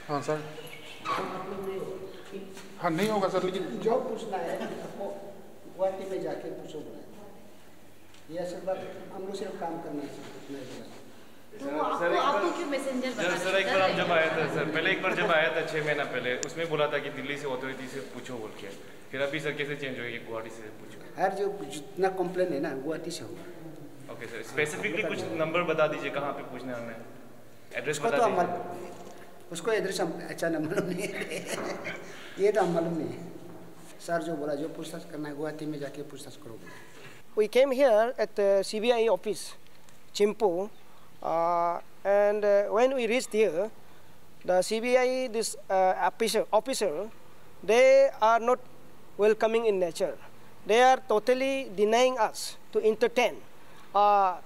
हाँ सर, हाँ नहीं होगा सर, लेकिन जो पूछना है वो गुवाहाटी में जाके पूछो बोला। ये सब बात हम लोग सिर्फ काम करना है। तो आपको क्यों मैसेंजर बना? सर एक बार हम जब आया था सर, पहले एक बार जब आया था 6 महीना पहले, उसमें बोला था कि दिल्ली से अथॉरिटी से पूछो बोल के। फिर अभी सर कैसे चेंज होगी गुवाहाटी से पूछो? हर जो जितना कंप्लेन है ना गुवाहाटी से होगा। ओके सर, स्पेसिफिकली कुछ नंबर बता दीजिए कहाँ पे पूछना है हमें, एड्रेस उसको बता तो दीजिए। उसको एड्रेस हम अच्छा न मालूम नहीं है ये तो हम मालूम नहीं है। सर जो बोला जो पूछताछ करना है गुवाहाटी में जाके पूछताछ करो। We came here at the CBI office, Chimpu, and when we reached here, the CBI officer, they are not welcoming in nature. They are totally denying us to entertain our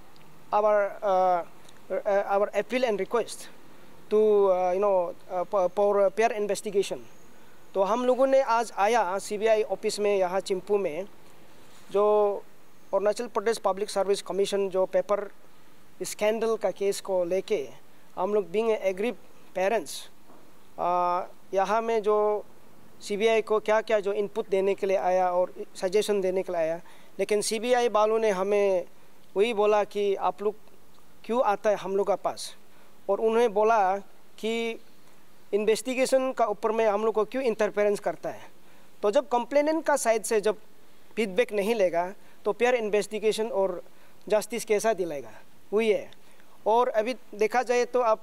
appeal and request to for peer investigation. तो हम लोगों ने आज आया CBI office में यहाँ चिंपू में, जो Arunachal Pradesh public service commission जो पेपर स्कैंडल का केस को लेके हम लोग बीइंग एग्री पेरेंट्स यहाँ में जो CBI को क्या क्या जो इनपुट देने के लिए आया और सजेशन देने के लिए आया, लेकिन CBI वालों ने हमें वही बोला कि आप लोग क्यों आता है हम लोग का पास, और उन्होंने बोला कि इन्वेस्टिगेशन का ऊपर में हम लोग को क्यों इंटरफेरेंस करता है। तो जब कंप्लेनेंट का साइड से जब फीडबैक नहीं लेगा तो पेयर इन्वेस्टिगेशन और जस्टिस कैसा दिलाएगा, वही है। और अभी देखा जाए तो अब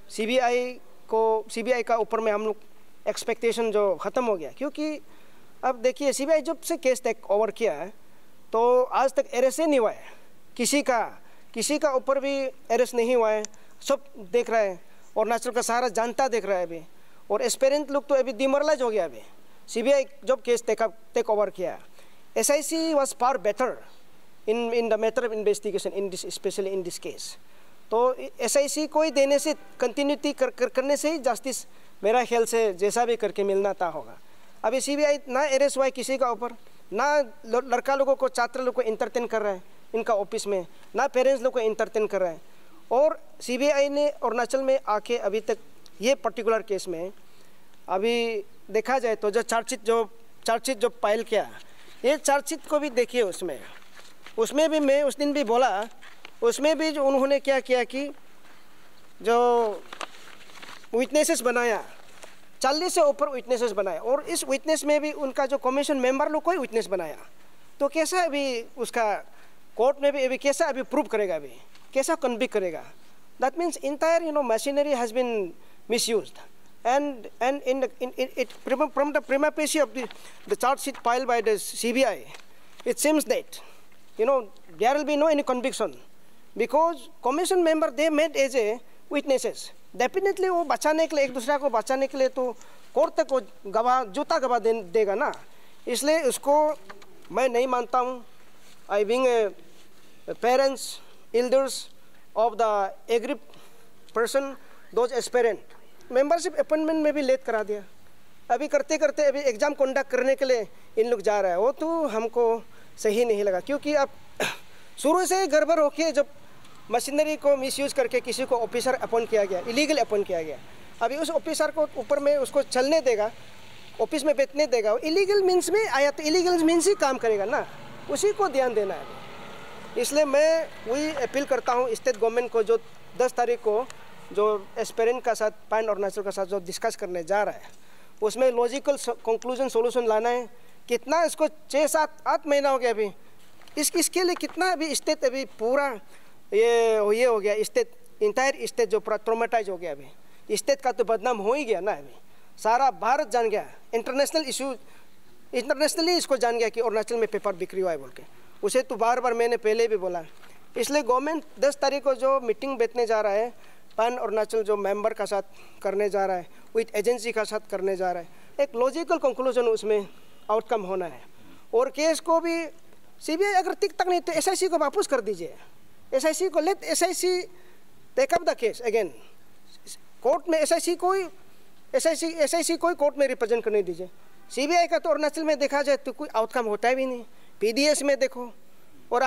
CBI का ऊपर में हम लोग एक्सपेक्टेशन जो ख़त्म हो गया, क्योंकि अब देखिए CBI जब से केस टेक ओवर किया है तो आज तक अरेस्ट नहीं हुआ है, किसी का ऊपर भी अरेस्ट नहीं हुआ है। सब देख रहा है, अरुणाचल का सारा जनता देख रहा है अभी, और एस्पेरेंट लोग तो अभी डिमोरलाइज हो गया अभी। CBI जब केस टेक ओवर किया, SIC was far better in the matter of investigation in this, especially in this case. तो SIC को ही देने से कंटिन्यूटी करने से ही जस्टिस मेरा ख्याल से जैसा भी करके मिलना था होगा। अभी CBI ना अरेस्ट हुआ है किसी का ऊपर, ना लड़का लोगों को छात्र लोगों को इंटरटेन कर रहा है इनका ऑफिस में, ना पेरेंट्स लोग को इंटरटेन कर रहा है। और CBI ने अरुणाचल में आके अभी तक ये पर्टिकुलर केस में अभी देखा जाए तो जो चार्जशीट जो फाइल किया, ये चार्जशीट को भी देखिए, उसमें भी मैं उस दिन भी बोला, उसमें भी जो उन्होंने क्या किया कि जो विटनेसेस बनाया 40 से ऊपर विटनेसेस बनाया, और इस विटनेस में भी उनका जो कमीशन मेंबर लोग को ही विटनेस बनाया। तो कैसा अभी उसका कोर्ट में भी अभी कैसा अभी प्रूव करेगा, अभी कैसा कन्विक्ट करेगा? That means entire machinery has been misused, and from the prima facie of the charge sheet filed by the CBI, it seems that there will be no any conviction, because commission member they made as a witnesses. Definitely वो बचाने के लिए, एक दूसरे को बचाने के लिए तो कोर्ट तक को जूता गवाह देगा ना, इसलिए उसको मैं नहीं मानता हूँ। I being a parents, elders of the aggrieved person, those aspirant, membership appointment में भी लेट करा दिया। अभी करते करते अभी एग्ज़ाम कंडक्ट करने के लिए इन लोग जा रहा है, वो तो हमको सही नहीं लगा, क्योंकि अब शुरू से गड़बड़ होके जब मशीनरी को मिसयूज करके किसी को ऑफिसर अपॉइंट किया गया, इलीगल अपॉइंट किया गया, अभी उस ऑफिसर को ऊपर में उसको चलने देगा, ऑफिस में बैठने देगा, इलीगल मीन्स में आया तो इलीगल मीन्स ही काम करेगा ना, उसी को ध्यान देना है। इसलिए मैं वही अपील करता हूँ स्टेट गवर्नमेंट को, जो 10 तारीख को जो एस्पेरेंट का साथ पैन अरुणाचल का साथ जो डिस्कस करने जा रहा है, उसमें लॉजिकल कंक्लूजन सोल्यूशन लाना है। कितना इसको 6-7-8 महीना हो गया अभी, इसके लिए कितना अभी स्टेट अभी पूरा ये हो गया, स्टेट इंटायर स्टेट जो पूरा ट्रोमेटाइज हो गया। अभी स्टेट का तो बदनाम हो ही गया ना, अभी सारा भारत जान गया, इंटरनेशनली इसको जान गया कि अरुणाचल में पेपर बिक्री हुआ है बोल के। उसे तो बार बार मैंने पहले भी बोला। इसलिए गवर्नमेंट 10 तारीख को जो मीटिंग बैठने जा रहा है, पैन अरुणाचल जो मेंबर का साथ करने जा रहा है, विथ एजेंसी का साथ करने जा रहा है, एक लॉजिकल कंक्लूजन उसमें आउटकम होना है। और केस को भी CBI अगर टिक तक नहीं तो SIC को वापस कर दीजिए, SIC को let SIC take up the case again court में। SIC को कोर्ट में रिप्रेजेंट करने दीजिए। CBI का तो अरुणाचल में देखा जाए तो कोई आउटकम होता भी नहीं। PDS में देखो, और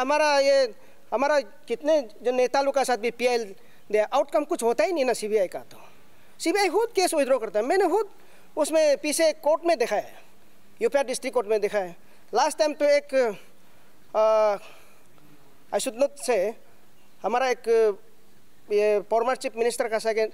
हमारा कितने जो नेता लोग का साथ भी PIL दे, आउटकम कुछ होता ही नहीं ना CBI का। तो सीबीआई खुद केस विड्रॉ करता है। मैंने खुद उसमें पीछे कोर्ट में देखा है, यूपी डिस्ट्रिक्ट कोर्ट में देखा है। लास्ट टाइम तो एक आई शुड नॉट से हमारा एक ये फॉर्मर चीफ मिनिस्टर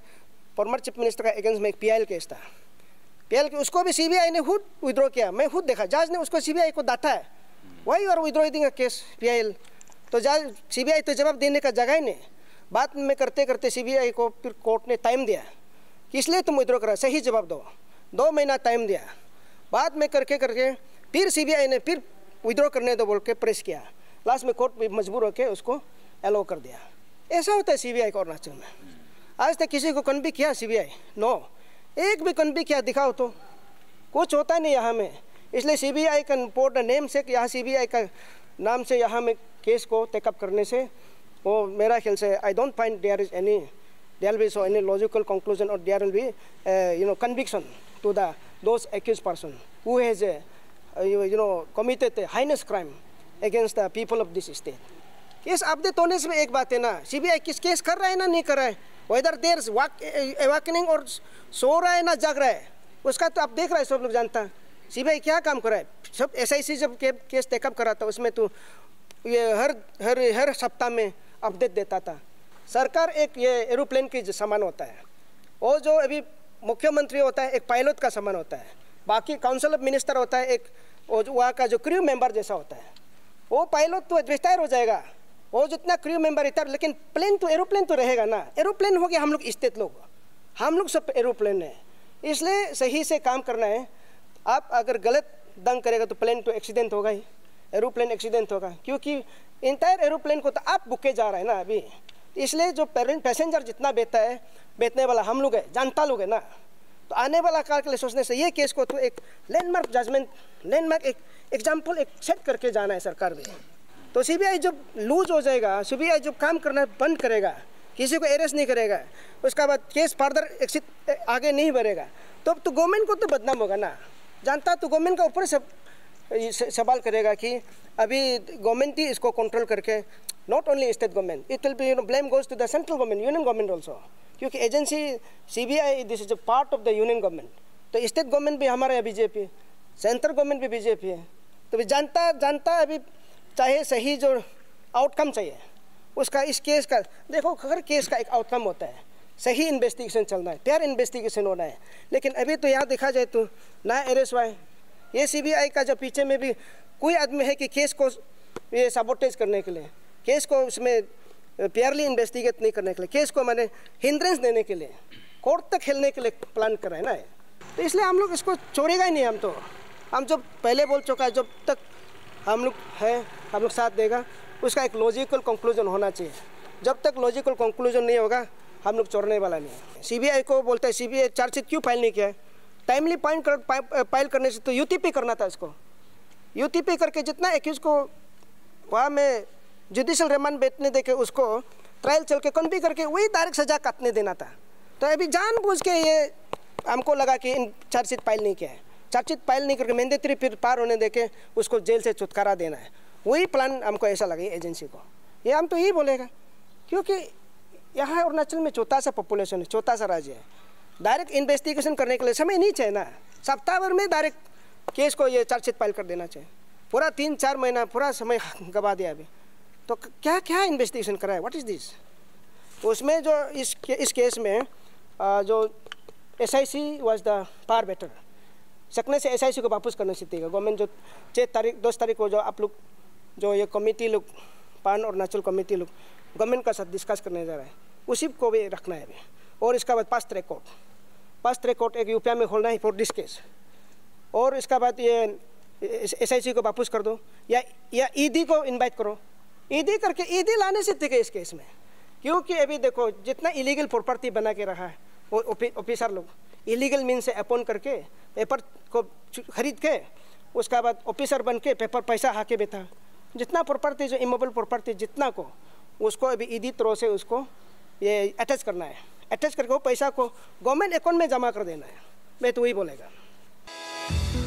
का अगेंस्ट में एक पीआईएल केस था। पीएल के उसको भी सीबीआई ने खुद विड्रॉ किया, मैं खुद देखा। जज ने उसको सीबीआई को डांटा है, why you are withdrawing a case PIL. तो जज सीबीआई तो जवाब देने का जगह ही नहीं। बात में करते करते सीबीआई को फिर कोर्ट ने टाइम दिया कि इसलिए तुम विड्रॉ करा, सही जवाब दो। 2 महीना टाइम दिया। बाद में करके फिर सीबीआई ने फिर विड्रॉ करने दो बोल के प्रेस किया। लास्ट में कोर्ट भी मजबूर होकर उसको अलाउ कर दिया। ऐसा होता है सीबीआई को अरुणाचल में। आज तक किसी को कन्विक्ट किया सीबीआई? नो, एक भी कन्विक्ट किया दिखाओ तो कुछ होता नहीं यहाँ में। इसलिए सीबीआई का पोर्ट नेम से यहाँ सीबीआई का नाम से यहाँ में केस को टेकअप करने से वो मेरा ख्याल से I don't find there will be so any logical conclusion और there will be conviction to those accused person who has committed a heinous crime against the people of this state. Case update होने से एक बात है ना, CBI किस case कर रहा है ना नहीं कर रहा है, वेदर देयर इज अवेकनिंग और सो रहा है ना जाग रहा है, उसका तो आप देख रहे हैं, सब लोग जानता है सीबीआई क्या काम कर रहा है। सब एसआईसी जब केस टेकअप करा था उसमें तो ये हर सप्ताह में अपडेट देता था। सरकार एक ये एरोप्लेन की समान होता है, और जो अभी मुख्यमंत्री होता है एक पायलट का समान होता है, बाकी काउंसिल ऑफ मिनिस्टर होता है एक वहाँ का जो क्रू मेंबर जैसा होता है। वो पायलट तो रिटायर हो जाएगा, वो जितना क्रू मेंबर रिटायर, लेकिन प्लेन तो एरोप्लेन तो रहेगा ना। एरोप्लेन हो गया हम लोग स्टेट लोग, हम लोग सब एरोप्लेन है। इसलिए सही से काम करना है। आप अगर गलत दंग करेगा तो प्लेन तो एक्सीडेंट होगा ही, एरोप्लेन एक्सीडेंट होगा, क्योंकि इंटायर एरोप्लेन को तो आप बुके जा रहा है ना अभी। इसलिए जो पैसेंजर जितना बैठता है, बैठने वाला हम लोग है, जानता लोग है ना। तो आने वाला काल के लिए सोचने से ये केस को तो एक लैंडमार्क जजमेंट, लैंडमार्क एक एग्जाम्पल एक सेट करके जाना है सरकार भी। तो सीबीआई जब लूज हो जाएगा, सीबीआई जब काम करना बंद करेगा, किसी को अरेस्ट नहीं करेगा, उसका बाद केस फर्दर आगे नहीं बढ़ेगा, तो गवर्नमेंट को तो बदनाम होगा ना। जानता तो गवर्नमेंट का ऊपर सवाल करेगा कि अभी गवर्नमेंट ही इसको कंट्रोल करके, not only state government, it will be blame goes to the central government, union government also, क्योंकि agency CBI this is a part of the union government. तो स्टेट गवर्नमेंट भी हमारा है बीजेपी, सेंट्रल गवर्नमेंट भी BJP है। तो भी जानता अभी चाहे सही जो आउटकम चाहिए उसका, इस केस का देखो, हर केस का एक आउटकम होता है, सही इन्वेस्टिगेशन चलना है, फेयर इन्वेस्टिगेशन होना है। लेकिन अभी तो यहाँ देखा जाए तो ना अरेस्ट हुआ है। ये सीबीआई का जो पीछे में भी कोई आदमी है कि केस को ये सबोटेज करने के लिए, केस को उसमें फेयरली इन्वेस्टिगेट नहीं करने के लिए, केस को मैंने हिंड्रेंस देने के लिए, कोर्ट तक खेलने के लिए प्लान कर रहे हैं ना। तो इसलिए हम लोग इसको छोड़ेगा ही नहीं। हम जब पहले बोल चुका है, जब तक हम लोग है, हम लोग साथ देगा, उसका एक लॉजिकल कंक्लूजन होना चाहिए। जब तक लॉजिकल कंक्लूजन नहीं होगा हम लोग छोड़ने वाला नहीं है। सीबीआई को बोलता है सीबीआई चार्जशीट क्यों फाइल नहीं किया है? टाइमली फाइल करने से तो यूटीपी करना था इसको। यूटीपी करके जितना एक्यूज को वहाँ में जुडिशल रिमांड बैठने दे के उसको ट्रायल चल के कन्वी करके वही डायरेक्ट सजा काटने देना था। तो अभी जानबूझ के ये हमको लगा कि इन चार्जशीट फाइल नहीं किया है, चार्जशीट फाइल नहीं करके मैंडेटरी फिर पार होने दे के उसको जेल से छुटकारा देना है, वही प्लान हमको ऐसा लगा एजेंसी को। ये हम तो यही बोलेगा, क्योंकि यहाँ अरुणाचल में छोटा सा पॉपुलेशन है, छोटा सा राज्य है, डायरेक्ट इन्वेस्टिगेशन करने के लिए समय नहीं चाहिए ना। सप्ताह भर में डायरेक्ट केस को ये चार्जशीट फाइल कर देना चाहिए। पूरा 3-4 महीना पूरा समय गवा दिया अभी। तो क्या क्या इन्वेस्टिगेशन करा है, व्हाट इज़ दिस? उसमें जो इस केस में जो SIC was the far better, सकने से एसआईसी को वापस करना चाहिए। गवर्नमेंट जो 2 तारीख को जो आप लोग जो ये कमेटी लोग, पान अरुणाचल कमेटी लोग गवर्नमेंट का साथ डिस्कस करने जा रहा है, उसी को भी रखना है अभी। और इसका बाद फास्ट ट्रैक कोर्ट एक यूपी में खोलना है फॉर दिस केस। और इसका बाद ये एसआईसी को वापस कर दो, या ईडी को इनवाइट करो। ईडी करके ईडी लाने से थे इस केस में, क्योंकि अभी देखो जितना इलीगल प्रॉपर्टी बना के रखा है वो ऑफिसर लोग इलीगल मीन से अपॉइंट करके पेपर को खरीद के उसका बाद ऑफिसर बन के पेपर पैसा हाके बैठा। जितना प्रॉपर्टी जो इमोबल प्रॉपर्टी जितना को उसको अभी ईडी थ्रू से उसको ये अटैच करना है, अटैच करके वो पैसा को गवर्नमेंट अकाउंट में जमा कर देना है। मैं तो वही बोलेगा।